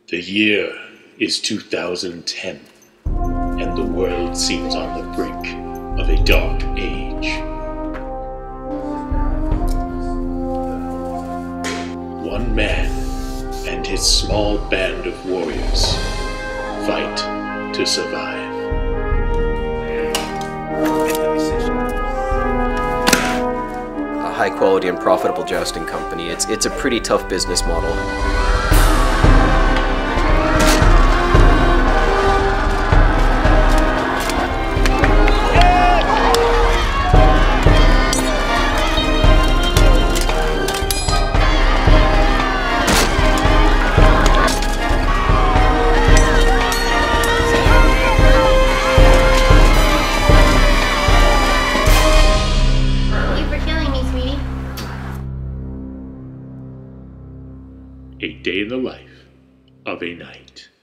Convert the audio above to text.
The year is 2010, and the world seems on the brink of a dark age. One man and his small band of warriors fight to survive. A high quality and profitable jousting company. It's a pretty tough business model. A day in the life of a knight.